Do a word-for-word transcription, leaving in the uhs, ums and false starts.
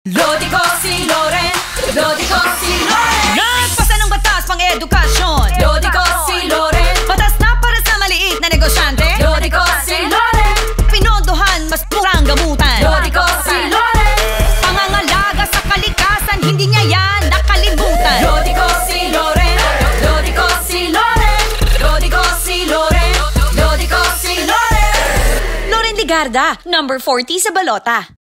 Lo dico si Loren, lo dico si Loren. Nagpasa ng batas pang edukasyon. Lo dico si Loren, Batas na para sa maliit na negosyante. lo dico si Loren, Pinondohan mas murang gamutan. lo dico si Loren, Pangangalaga sa kalikasan, hindi niya yan nakalimutan. lo dico si Loren, lo dico si Loren, lo dico si Loren, lo dico si Loren. Loren Ligarda, number forty sa balota.